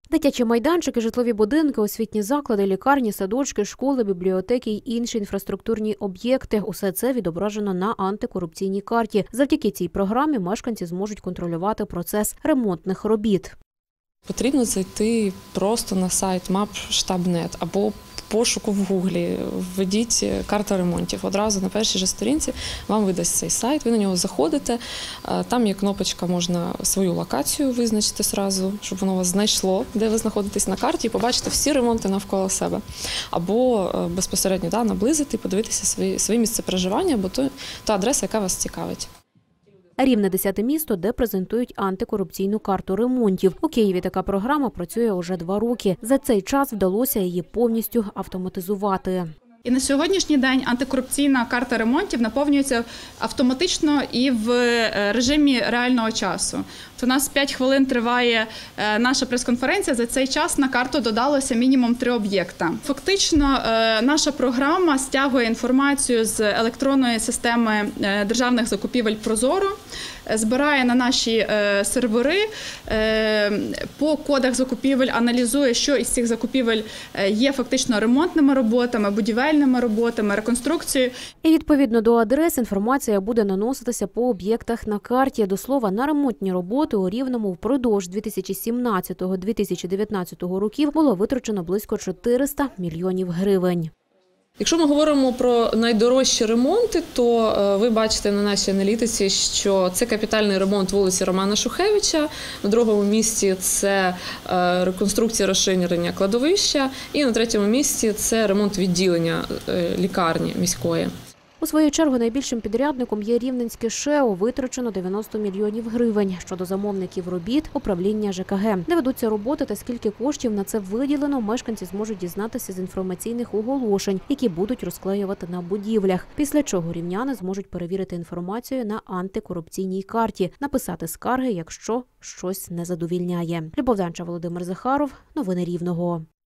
Дитячі майданчики, житлові будинки, освітні заклади, лікарні, садочки, школи, бібліотеки й інші інфраструктурні об'єкти – усе це відображено на антикорупційній карті. Завдяки цій програмі мешканці зможуть контролювати процес ремонтних робіт. Потрібно зайти просто на сайт map.штаб.нет або пошуку в Гуглі, введіть карта ремонтів. Одразу на першій же сторінці вам видасть цей сайт, ви на нього заходите, там є кнопочка, можна свою локацію визначити одразу, щоб воно вас знайшло, де ви знаходитесь на карті, і побачити всі ремонти навколо себе. Або безпосередньо наблизити і подивитися своє місце проживання, або та адреса, яка вас цікавить. Рівне 10-те місто, де презентують антикорупційну карту ремонтів. У Києві така програма працює уже 2 роки. За цей час вдалося її повністю автоматизувати. І на сьогоднішній день антикорупційна карта ремонтів наповнюється автоматично і в режимі реального часу. У нас 5 хвилин триває наша прес-конференція, за цей час на карту додалося мінімум 3 об'єкта. Фактично наша програма стягує інформацію з електронної системи державних закупівель «Прозоро», збирає на наші сервери, по кодах закупівель аналізує, що із цих закупівель є фактично ремонтними роботами, будівельними роботами, реконструкцією. І відповідно до адрес інформація буде наноситися по об'єктах на карті. До слова, на ремонтні роботи у Рівному впродовж 2017-2019 років було витрачено близько 400 мільйонів гривень. Якщо ми говоримо про найдорожчі ремонти, то ви бачите на нашій аналітиці, що це капітальний ремонт вулиці Романа Шухевича, в другому місці це реконструкція розширення кладовища, і на третьому місці це ремонт відділення лікарні міської. У свою чергу найбільшим підрядником є Рівненське ШЕО, витрачено 90 мільйонів гривень. Щодо замовників робіт – управління ЖКГ. Де ведуться роботи та скільки коштів на це виділено, мешканці зможуть дізнатися з інформаційних оголошень, які будуть розклеювати на будівлях. Після чого рівняни зможуть перевірити інформацію на антикорупційній карті, написати скарги, якщо щось не задовільняє. Любов Данча, Володимир Захаров. Новини Рівного.